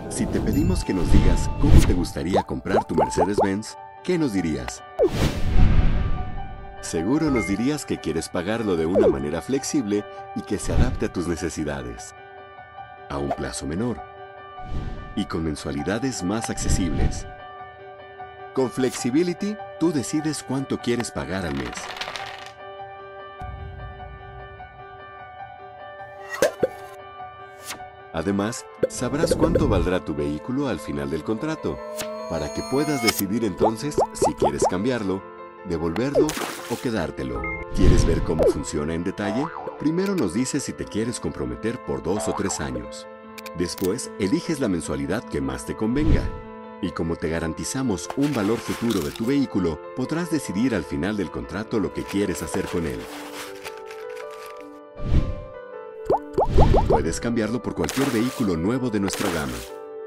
Si te pedimos que nos digas cómo te gustaría comprar tu Mercedes-Benz, ¿qué nos dirías? Seguro nos dirías que quieres pagarlo de una manera flexible y que se adapte a tus necesidades, a un plazo menor y con mensualidades más accesibles. Con Flexibility, tú decides cuánto quieres pagar al mes. Además, sabrás cuánto valdrá tu vehículo al final del contrato, para que puedas decidir entonces si quieres cambiarlo, devolverlo o quedártelo. ¿Quieres ver cómo funciona en detalle? Primero nos dices si te quieres comprometer por 2 o 3 años. Después, eliges la mensualidad que más te convenga. Y como te garantizamos un valor futuro de tu vehículo, podrás decidir al final del contrato lo que quieres hacer con él. Puedes cambiarlo por cualquier vehículo nuevo de nuestra gama.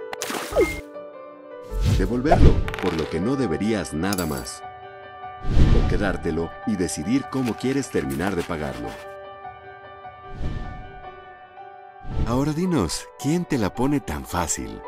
Devolverlo, por lo que no deberías nada más. O quedártelo y decidir cómo quieres terminar de pagarlo. Ahora dinos, ¿quién te la pone tan fácil?